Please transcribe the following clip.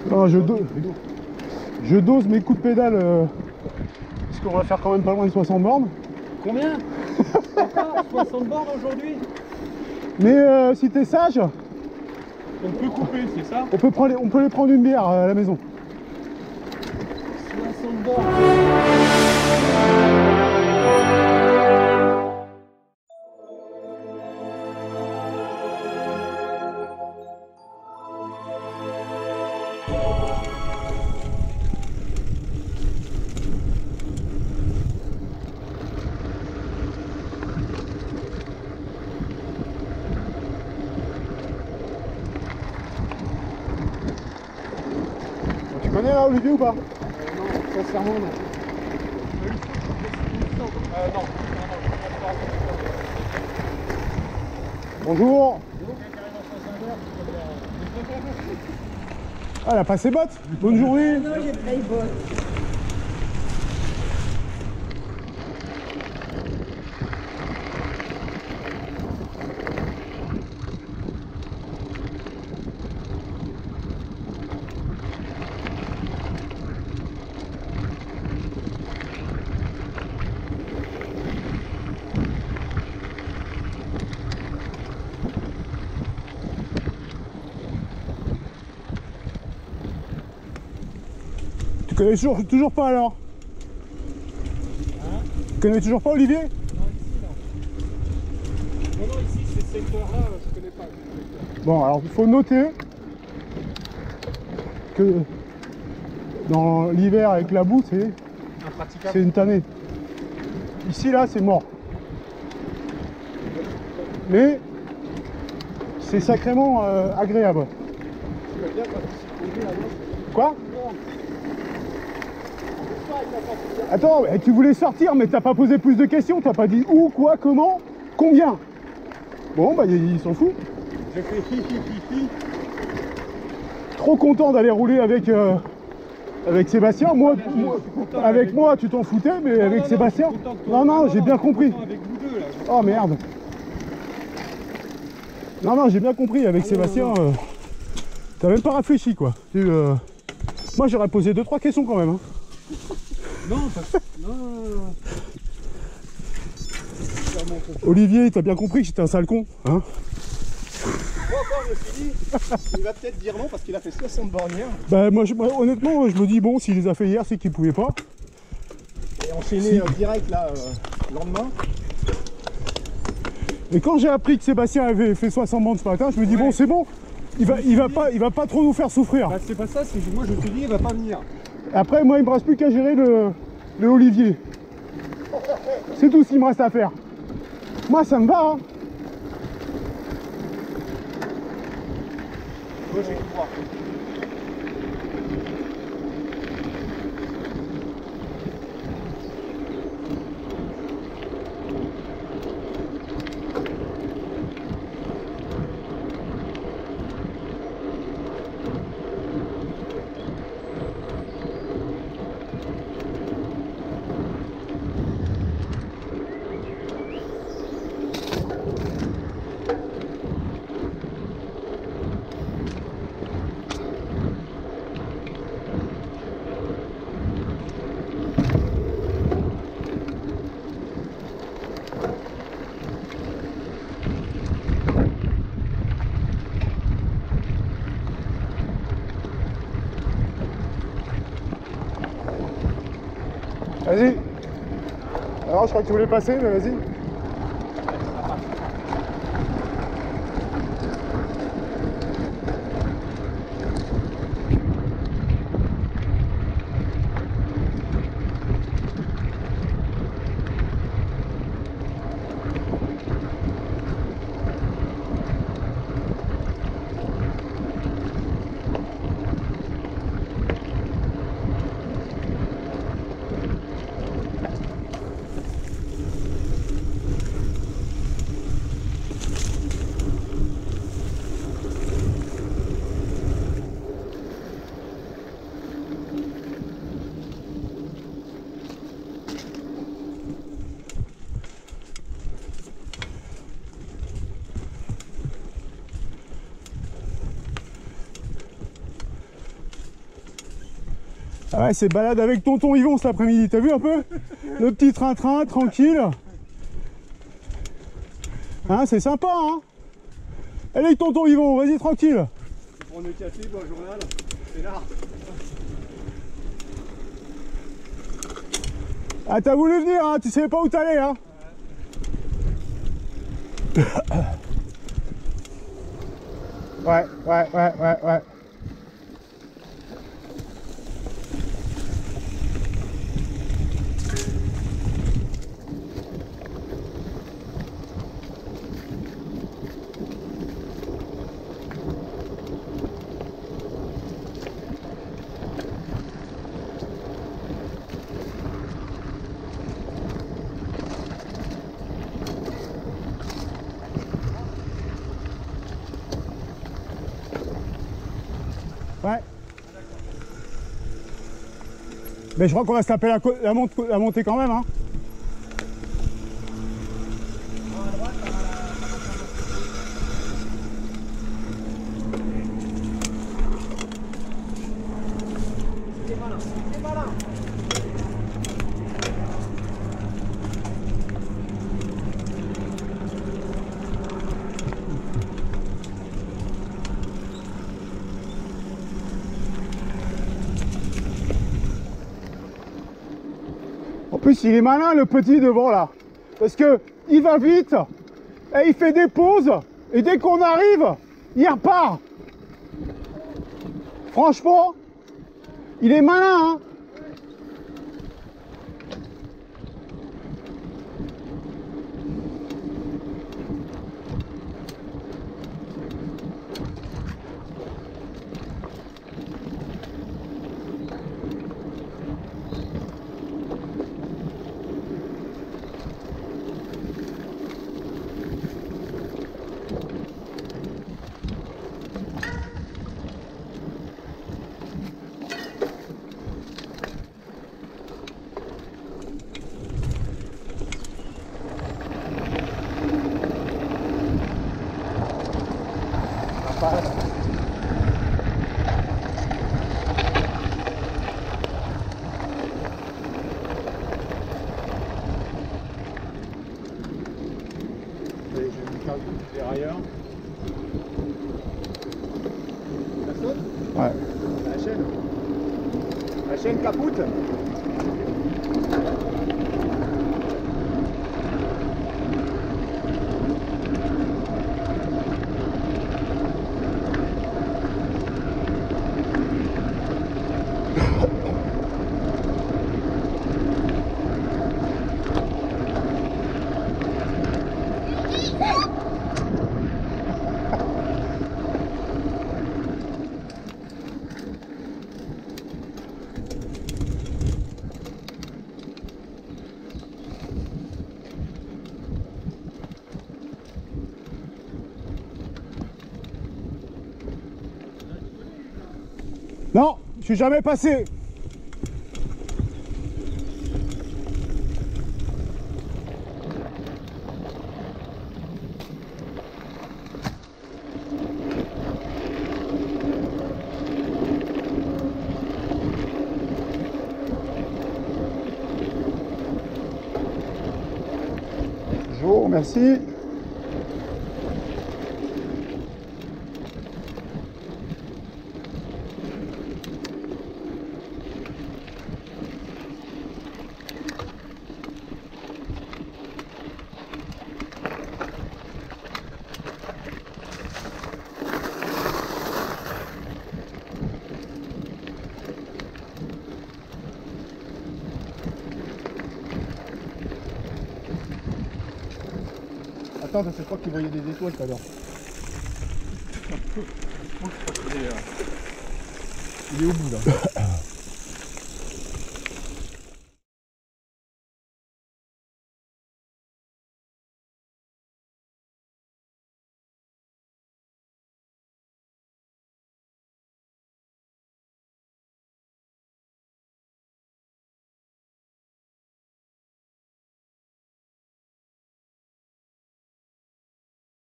Non, je dose mes coups de pédale parce qu'on va faire quand même pas loin de 60 bornes. Combien? Encore 60 bornes aujourd'hui? Mais si t'es sage, On peut couper, c'est ça? on peut les prendre une bière à la maison. 60 bornes. Tu connais là Olivier ou pas? Non, sincèrement non. Non. Bonjour. Ah, elle a pas ses bottes. Bonne journée. Non, j'ai pas les bottes. Tu connais toujours pas alors? Hein? Tu connais toujours pas Olivier? Non, ici, non. Non, ici, ces secteurs-là, je connais pas. Bon, alors il faut noter que dans l'hiver avec la boue, c'est Impraticable. une tannée. Ici, là, c'est mort. Mais c'est sacrément agréable. Tu vas bien quand tu suis posé là-bas. Quoi? Attends, mais tu voulais sortir, mais t'as pas posé plus de questions, t'as pas dit où, quoi, comment, combien. Bon, bah il s'en fout. J'ai fait hi. Trop content d'aller rouler avec Sébastien. Moi, avec moi, tu t'en foutais, mais avec Sébastien. Non, j'ai bien compris. Avec vous deux là. Oh merde. Non, j'ai bien compris. Avec Sébastien, t'as même pas réfléchi quoi. Moi, j'aurais posé 2-3 questions quand même. Hein. Non, non. Olivier, t'as bien compris que j'étais un sale con, hein? Moi encore, je me suis dit, il va peut-être dire non parce qu'il a fait 60 bornes hier. Bah moi, honnêtement, je me dis bon, s'il les a fait hier, c'est qu'il pouvait pas. Et enchaîné direct là, le lendemain. Et quand j'ai appris que Sébastien avait fait 60 bornes ce matin, je me dis bon, c'est bon, il va pas trop nous faire souffrir. Bah, c'est pas ça, c'est que moi je te dis, il va pas venir. Après, moi, il me reste plus qu'à gérer le Olivier. C'est tout ce qu'il me reste à faire. Moi, ça me va, hein. Moi j'ai tout voir. Vas-y. Alors, je crois que tu voulais passer, mais vas-y. Ah ouais, c'est balade avec tonton Yvon cet après-midi, t'as vu un peu? Le petit train-train, tranquille. Hein, c'est sympa, hein? Allez, tonton Yvon, vas-y, tranquille. Prendre le café, boire le journal, c'est là. Ah, t'as voulu venir, hein? Tu savais pas où t'allais, hein? Ouais. Ouais. Mais je crois qu'on va se taper la montée quand même, hein. C'est malin, c'est malin. En plus, il est malin, le petit devant là. Parce que il va vite, et il fait des pauses, et dès qu'on arrive, il repart. Franchement, il est malin, hein. Je vais me faire des railleurs. La saute? Ouais. La chaîne capoute. Non, je suis jamais passé. Bonjour, merci. Attends, c'est pas qu'il voyait des étoiles tout à l'heure. Il est au bout là.